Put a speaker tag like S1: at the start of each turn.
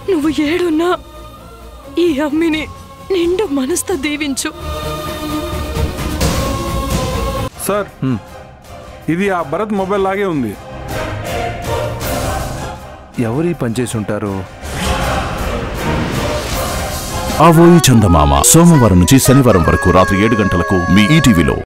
S1: నువ్వు ఏడున్నా ఈ అమ్మిని నిండు మనసుతో దీవించు.
S2: సార్, ఇది ఆ భరత్ మొబైల్ లాగే ఉంది.
S3: ఎవరి పనిచేసి ఉంటారు?
S4: అవోయి చందమామ సోమవారం నుంచి శనివారం వరకు రాత్రి 7 గంటలకు మీ ఈటీవీలో.